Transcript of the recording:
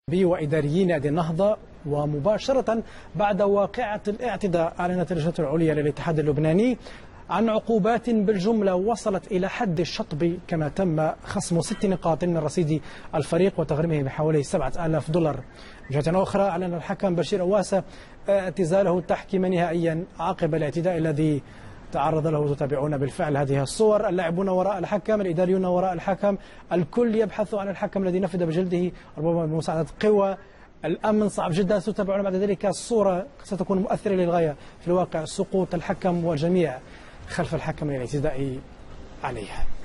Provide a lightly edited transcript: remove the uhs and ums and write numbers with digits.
وإداريي نادي النهضة. ومباشرة بعد واقعة الاعتداء أعلنت اللجنة العليا للاتحاد اللبناني عن عقوبات بالجملة وصلت إلى حد الشطب، كما تم خصم 6 نقاط من رصيد الفريق وتغريمه بحوالي $7,000. من جهة أخرى أعلن الحكم بشير أواسة اعتزاله التحكيم نهائيا عقب الاعتداء الذي تعرض له. تتابعون بالفعل هذه الصور، اللاعبون وراء الحكم، الإداريون وراء الحكم، الكل يبحث عن الحكم الذي نفذ بجلده ربما بمساعدة قوى الأمن. صعب جدا. ستتابعون بعد ذلك الصورة ستكون مؤثرة للغاية في الواقع، سقوط الحكم والجميع خلف الحكم للاعتداء عليها.